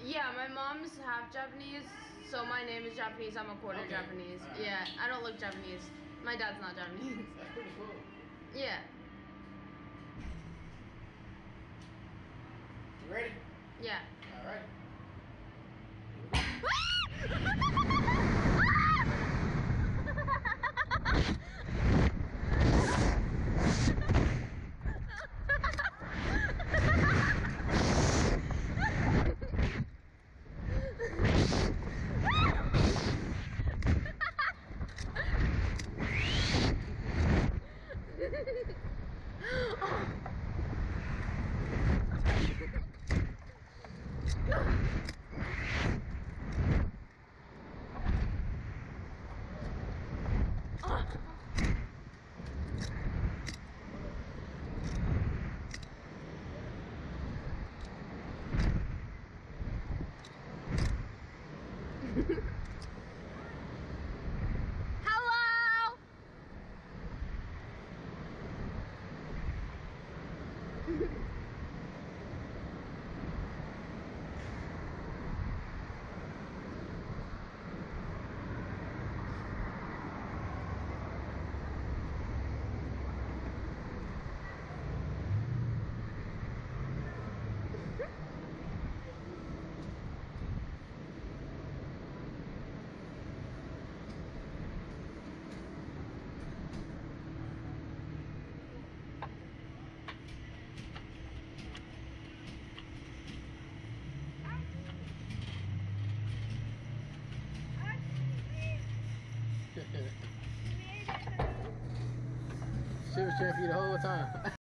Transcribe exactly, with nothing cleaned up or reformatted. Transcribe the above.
Yeah, my mom's half Japanese, so my name is Japanese. I'm a quarter Okay. Japanese. Right. Yeah, I don't look Japanese. My dad's not Japanese. That's pretty cool. Yeah. You ready? Yeah. All right. Hello. She was cheering for you the whole time.